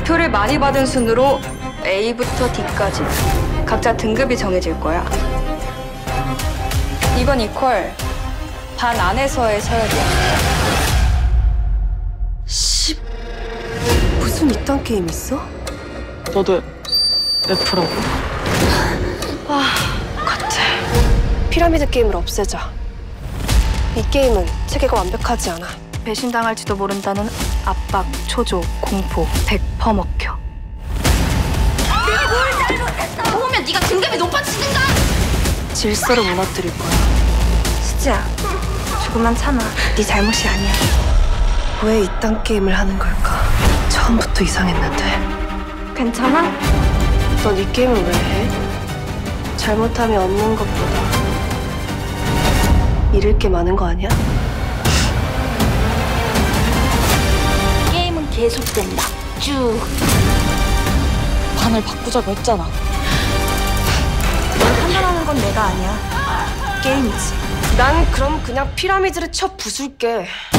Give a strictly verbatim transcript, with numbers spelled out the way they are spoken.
득표를 많이 받은 순으로 A부터 D까지 각자 등급이 정해질 거야. 이건 이퀄 반 안에서의 서열이야. 씨, 무슨 이딴 게임 있어? 너도 F라고? 아, 같아. 피라미드 게임을 없애자. 이 게임은 체계가 완벽하지 않아. 배신당할지도 모른다는 압박, 초조, 공포, 백 퍼센트 먹혀. 내가 뭘 잘못했어? 보면 네가 등급이 높아지든가. 질서를 무너뜨릴 거야. 수지야, 조금만 참아. 네 잘못이 아니야. 왜 이딴 게임을 하는 걸까? 처음부터 이상했는데. 괜찮아? 넌 이 게임을 왜 해? 잘못하면 얻는 것보다 잃을 게 많은 거 아니야? 게임은 계속된다. 쭉. 반을 바꾸자고 했잖아. 널 판단하는 건 내가 아니야. 게임이지. 난 그럼 그냥 피라미드를 쳐 부술게.